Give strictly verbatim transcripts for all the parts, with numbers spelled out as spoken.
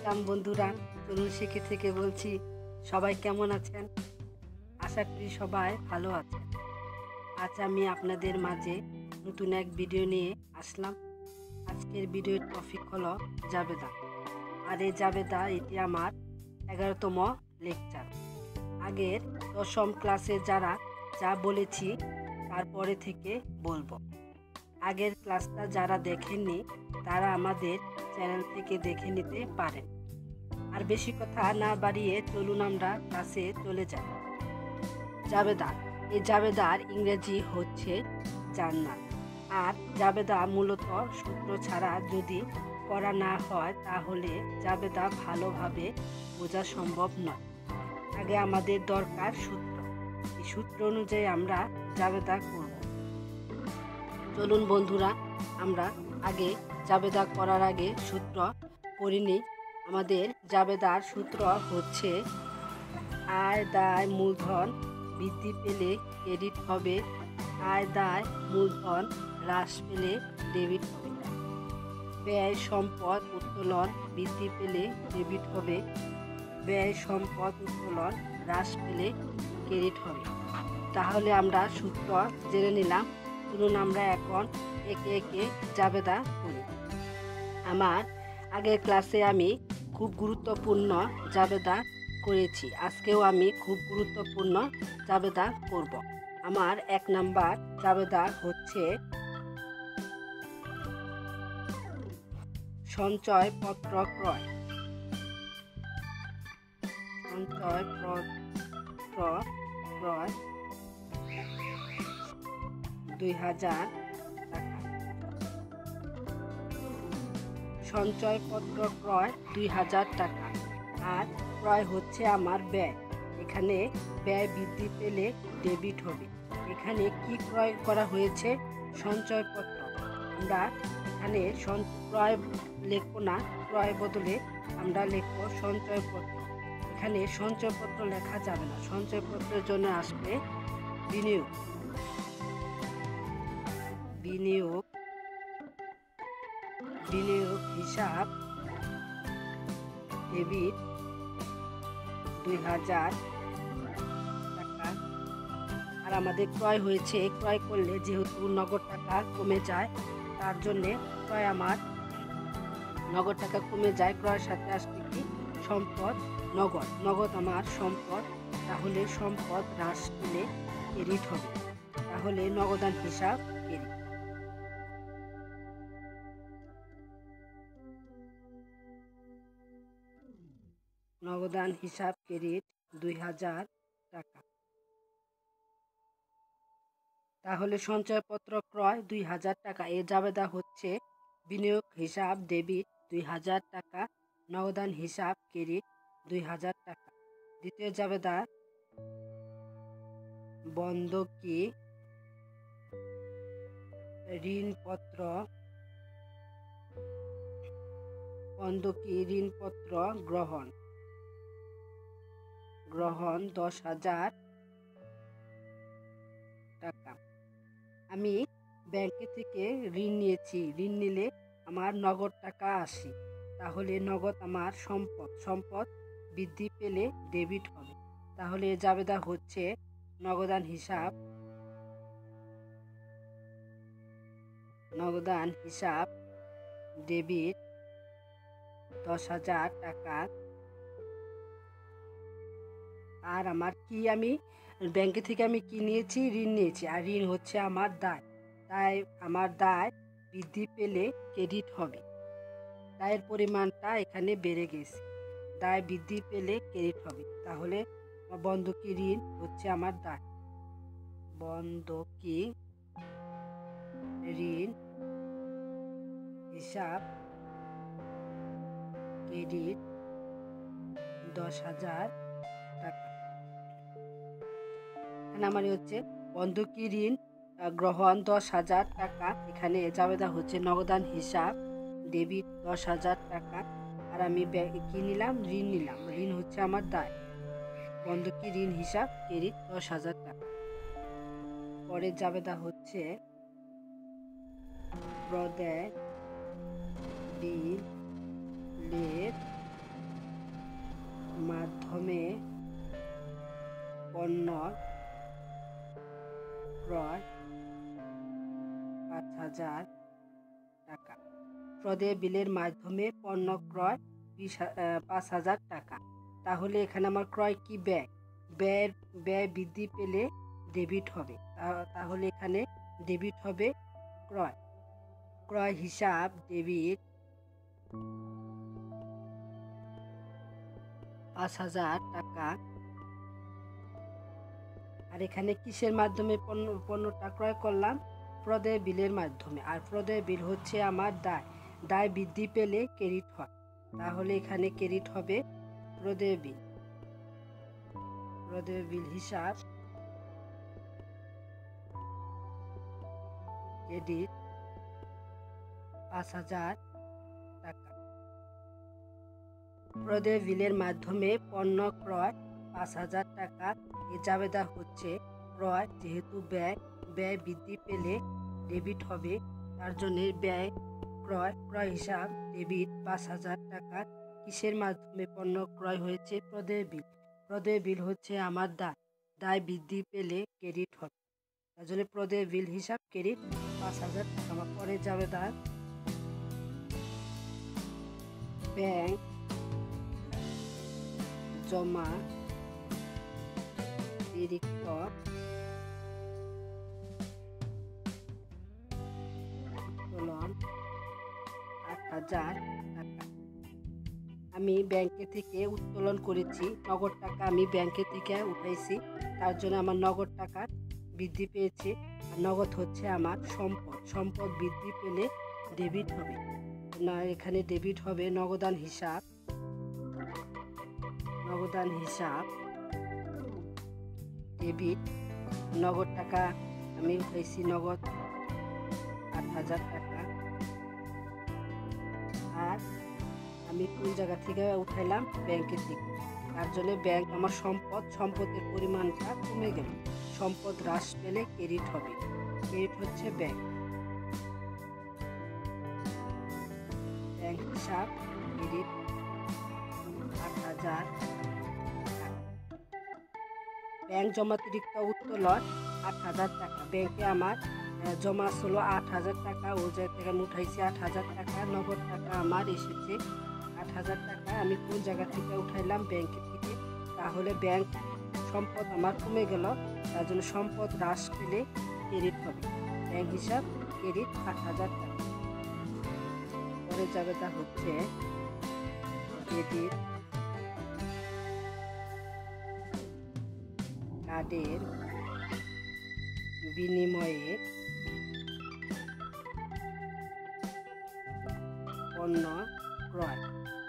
আসসালাম বন্ধুরা, তরুণ শিখে থেকে বলছি। সবাই কেমন আছেন? আশা করি সবাই ভালো আছেন। আজ আমি আপনাদের মাঝে নতুন এক ভিডিও নিয়ে আসলাম। আজকের ভিডিওর টপিক হলো জাবেদা। আর এই জাবেদা এটি আমার এগারোতম লেকচার। আগের দশম ক্লাসে যারা যা বলেছি তারপরে থেকে বলবো। আগের ক্লাসটা যারা দেখেননি তারা আমাদের চ্যানেল থেকে দেখে নিতে পারেন। আর বেশি কথা না বাড়িয়ে চলুন আমরা ক্লাসে চলে যাই। জাবেদা, এই জাবেদার ইংরেজি হচ্ছে জান্নাত। আর জাবেদা মূলত সূত্র ছাড়া যদি করা না হয় তাহলে জাবেদা ভালোভাবে বোঝা সম্ভব নয়। আগে আমাদের দরকার সূত্র। এই সূত্র অনুযায়ী আমরা জাবেদা করব। চলুন বন্ধুরা, আমরা আগে জাবেদা করার আগে সূত্র পড়ে নিই। আমাদের জাবেদার সূত্র হচ্ছে আয় দায় মূলধন বৃদ্ধি পেলে ক্রেডিট হবে, আয় দায় মূলধন হ্রাস পেলে ডেবিট হবে। ব্যয় সম্পদ উত্তোলন বৃদ্ধি পেলে ডেবিট হবে, ব্যয় সম্পদ উত্তোলন হ্রাস পেলে ক্রেডিট হবে। তাহলে আমরা সূত্র জেনে নিলাম। চলুন আমরা এখন একে একে জাবেদা করি। আমার আগের ক্লাসে আমি খুব গুরুত্বপূর্ণ জাবেদা করেছি। আজকেও আমি খুব গুরুত্বপূর্ণ জাবেদা করব। আমার এক নাম্বার জাবেদা হচ্ছে সঞ্চয়পত্র ক্রয়। সঞ্চয়পত্র ক্রয় দুই হাজার টাকা। সঞ্চয়পত্র ক্রয় দুই হাজার টাকা। আর ক্রয় হচ্ছে আমার ব্যয়। এখানে ব্যয় বৃদ্ধি পেলে ডেবিট হবে। এখানে কি ক্রয় করা হয়েছে? সঞ্চয়পত্র। আমরা এখানে ক্রয় লিখব না, ক্রয় বদলে আমরা লিখব সঞ্চয়পত্র। এখানে সঞ্চয়পত্র লেখা যাবে না, সঞ্চয়পত্রের জন্য আসবে বিনিয়োগ। বিনিয়োগ বিনিয়োগ হিসাব ডেবিট দুই হাজার টাকা। আর আমাদের ক্রয় হয়েছে, ক্রয় করলে যেহেতু নগদ টাকা কমে যায় তার জন্যে ক্রয় আমার নগদ টাকা কমে যায়। ক্রয়ের সাথে আসবে কি? সম্পদ নগদ। নগদ আমার সম্পদ। তাহলে সম্পদ হ্রাস পেলে ক্রেডিট হবে। তাহলে নগদান হিসাব ক্রেডিট। নগদান হিসাব ক্রেডিট দুই হাজার টাকা। তাহলে সঞ্চয়পত্র ক্রয় দুই হাজার টাকা। এর জাবেদা হচ্ছে বিনিয়োগ হিসাব ডেবিট দুই হাজার টাকা, নগদান হিসাব ক্রেডিট দুই হাজার টাকা। দ্বিতীয় জাবেদা বন্ধকি ঋণপত্র বন্ধকি ঋণপত্র গ্রহণ গ্রহণ দশ হাজার টাকা। আমি ব্যাংকে থেকে ঋণ নিয়েছি। ঋণ নিলে আমার নগদ টাকা আসে। তাহলে নগদ আমার সম্পদ। সম্পদ বৃদ্ধি পেলে ডেবিট হবে। তাহলে জাবেদা হচ্ছে নগদান হিসাব নগদান হিসাব ডেবিট দশ হাজার টাকা। আর আমার কি, আমি ব্যাংকে থেকে আমি কি নিয়েছি? ঋণ নিয়েছি। আর ঋণ হচ্ছে আমার দায়। তাই আমার দায় বৃদ্ধি পেলে ক্রেডিট হবে। দায়ের পরিমাণটা এখানে বেড়ে গেছে। দায় বৃদ্ধি পেলে ক্রেডিট হবে। তাহলে বন্ধকি ঋণ হচ্ছে আমার দায়। বন্ধকি ঋণ হিসাব ক্রেডিট দশ হাজার টাকা। এখানে আমার হচ্ছে বন্ধকি ঋণ গ্রহণ দশ হাজার টাকা। এখানে জাবেদা হচ্ছে নগদান হিসাব ডেবিট দশ হাজার টাকা। আর আমি কি নিলাম? ঋণ নিলাম। ঋণ হচ্ছে আমার দায়। বন্ধকি ঋণ হিসাব ক্রেডিট দশ হাজার টাকা। পরের জাবেদা হচ্ছে প্রদেয় বিলের মাধ্যমে পণ্য ক্রয় পাঁচ হাজার টাকা। প্রদেয় বিলের মাধ্যমে পণ্য ক্রয় বিশ পাঁচ হাজার টাকা। তাহলে এখানে আমার ক্রয় কি ব্যয়, ব্যয়ের ব্যয় বৃদ্ধি পেলে ডেবিট হবে। তাহলে এখানে ডেবিট হবে ক্রয়। ক্রয় হিসাব ডেবিট পাঁচ হাজার টাকা। আর এখানে কিসের মাধ্যমে পণ্য পণ্যটা ক্রয় করলাম? প্রদেয় বিলের মাধ্যমে। আর প্রদেয় বিল হচ্ছে আমার দায়, দায় বৃদ্ধি পেলে ক্রেডিট হয়। তাহলে এখানে ক্রেডিট হবে প্রদেয় বিল। প্রদেয় বিল হিসাব ক্রেডিট পাঁচ হাজার টাকা। প্রদেয় বিলের মাধ্যমে পণ্য ক্রয় পাঁচ হাজার টাকা। এ জাবেদা হচ্ছে ক্রয়, যেহেতু ব্যয় ব্যয় বৃদ্ধি পেলে ডেবিট হবে, তার জন্য ব্যয় ক্রয় ক্রয় হিসাব ডেবিট পাঁচ হাজার টাকা। কিসের মাধ্যমে পণ্য ক্রয় হয়েছে? প্রদেয় বিল। প্রদেয় বিল হচ্ছে আমার দায়, দায় বৃদ্ধি পেলে ক্রেডিট হবে, তার জন্য প্রদেয় বিল হিসাব ক্রেডিট পাঁচ হাজার টাকা। আমার পরে জাবেদা ব্যাংক জমা অতিরিক্ত উত্তোলন আট হাজার টাকা। আমি ব্যাংকে থেকে উত্তোলন করেছি, নগদ টাকা আমি ব্যাংকে থেকে উঠাইছি, তার জন্য আমার নগদ টাকা বৃদ্ধি পেয়েছে। নগদ হচ্ছে আমার সম্পদ, সম্পদ বৃদ্ধি পেলে ডেবিট হবে না, এখানে ডেবিট হবে নগদান হিসাব। নগদান হিসাব ডেবিট। নগদ টাকা আমি উঠাইছি, নগদ আট হাজার টাকা। আর আমি কোন জায়গা থেকে উঠাইলাম? ব্যাংকে থেকে, তার জন্য ব্যাংক আমার সম্পদ, সম্পদের পরিমাণটা কমে গেল, সম্পদ হ্রাস পেলে ক্রেডিট হবে। ক্রেডিট হচ্ছে ব্যাংক। ব্যাংক হিসাব ক্রেডিট আট হাজার টাকা। ব্যাংক জমাতিরিক্ত উত্তোলন আট হাজার টাকা। ব্যাংকে আমার জমা ছিল আট হাজার টাকা, ও জায়গা থেকে আমি উঠাইছি আট হাজার টাকা। নগদ টাকা আমার এসেছে আট হাজার টাকা। আমি কোন জায়গা থেকে উঠাইলাম? ব্যাংকের থেকে। তাহলে ব্যাংক সম্পদ আমার কমে গেল, তার জন্য সম্পদ হ্রাস পেলে ক্রেডিট হবে। ব্যাংক হিসাব ক্রেডিট আট হাজার টাকা। পরে জায়গাটা হচ্ছে ক্রেডিট কার্ডের বিনিময়ে পণ্য ক্রয়।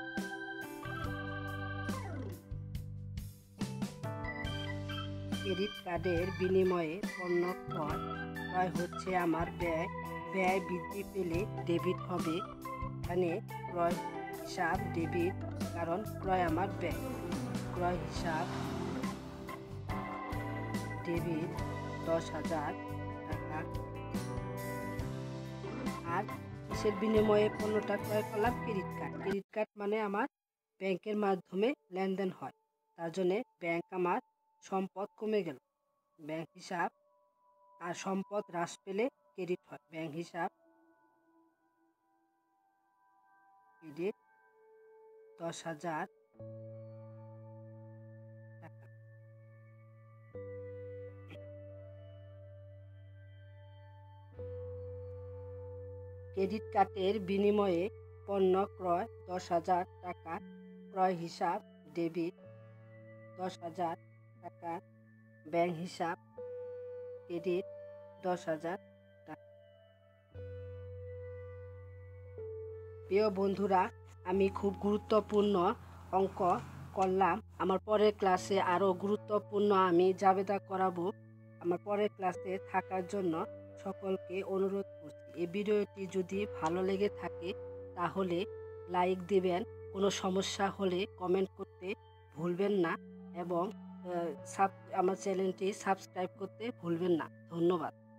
ক্রেডিট কার্ডের বিনিময়ে পণ্য ক্রয়। ক্রয় হচ্ছে আমার ব্যয়, ব্যয় বৃদ্ধি পেলে ডেবিট হবে। এখানে ক্রয় হিসাব ডেবিট, কারণ ক্রয় আমার ব্যয়। ক্রয় হিসাব ডেবিট দশ হাজার টাকা। আর কিসের বিনিময়ে পণ্যটা ক্রয় করলাম? Credit card. ক্রেডিট কার্ড মানে আমার ব্যাংকের মাধ্যমে লেনদেন হয়, তার জন্যে ব্যাংক আমার সম্পদ কমে গেল। ব্যাংক হিসাব আর সম্পদ হ্রাস পেলে ক্রেডিট হয়। ব্যাংক হিসাব ক্রেডিট দশ হাজার টাকা। ক্রেডিট কার্ডের বিনিময়ে পণ্য ক্রয় দশ হাজার টাকা। ক্রয় হিসাব ডেবিট দশ হাজার টাকা। ব্যাংক হিসাব ক্রেডিট দশ হাজার টাকা। প্রিয় বন্ধুরা, আমি খুব গুরুত্বপূর্ণ অঙ্ক করলাম। আমার পরের ক্লাসে আরও গুরুত্বপূর্ণ আমি জাবেদা করাবো। আমার পরের ক্লাসে থাকার জন্য সকলকে অনুরোধ করছি। এই ভিডিওটি যদি ভালো লেগে থাকে তাহলে লাইক দিবেন, কোনো সমস্যা হলে কমেন্ট করতে ভুলবেন না, এবং আমার চ্যানেলটি সাবস্ক্রাইব করতে ভুলবেন না। ধন্যবাদ।